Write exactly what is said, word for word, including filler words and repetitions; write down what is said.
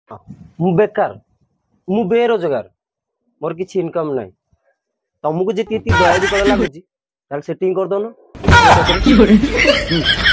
हाँ, मु बेकार मु बेरोजगार मोर किसी इनकम नहीं तुमको जी दया भी कर लगुच सेटिंग कर दो